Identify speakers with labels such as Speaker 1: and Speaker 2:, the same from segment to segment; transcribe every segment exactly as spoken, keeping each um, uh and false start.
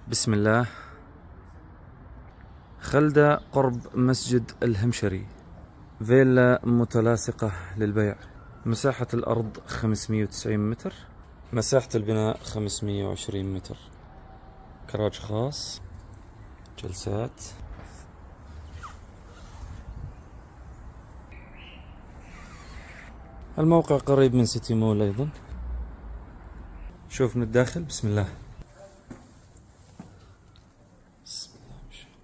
Speaker 1: بسم الله. خلدة قرب مسجد الهمشري، فيلا متلاصقة للبيع. مساحة الأرض خمسمئة وتسعين متر، مساحة البناء خمسمئة وعشرين متر، كراج خاص، جلسات. الموقع قريب من سيتي مول أيضا. شوف من الداخل. بسم الله. بسم الله ما شاء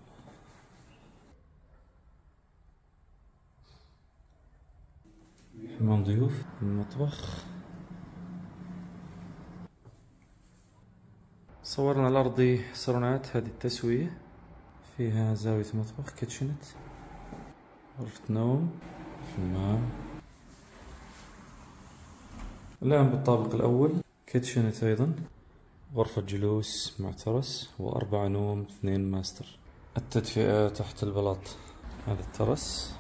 Speaker 1: الله. حمام ضيوف، المطبخ. صورنا الأرضي صرنات. هذه التسوية، فيها زاوية مطبخ، كيتشنت، غرفة نوم، حمام. الآن بالطابق الأول كيتشنت أيضا، غرفة جلوس مع ترس، وأربعة نوم، اثنين ماستر. التدفئة تحت البلاط. هذا الترس.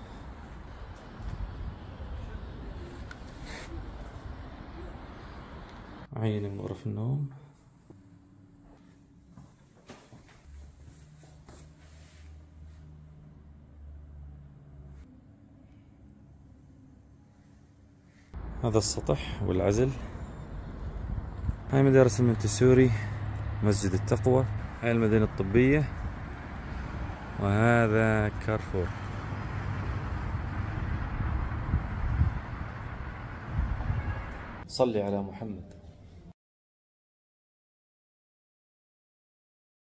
Speaker 1: عينة من غرف النوم. هذا السطح والعزل. هاي مدارس المنتسوري، مسجد التقوى، هاي المدينة الطبية، وهذا كارفور. صلي على محمد.